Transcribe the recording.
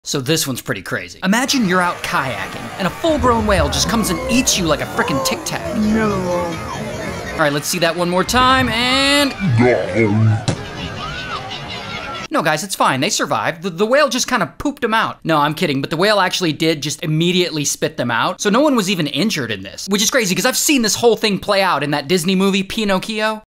So this one's pretty crazy. Imagine you're out kayaking, and a full-grown whale just comes and eats you like a frickin' Tic Tac. No. All right, let's see that one more time, and... No, guys, it's fine. They survived. The whale just kind of pooped them out. No, I'm kidding, but the whale actually did just immediately spit them out. So no one was even injured in this, which is crazy because I've seen this whole thing play out in that Disney movie, Pinocchio.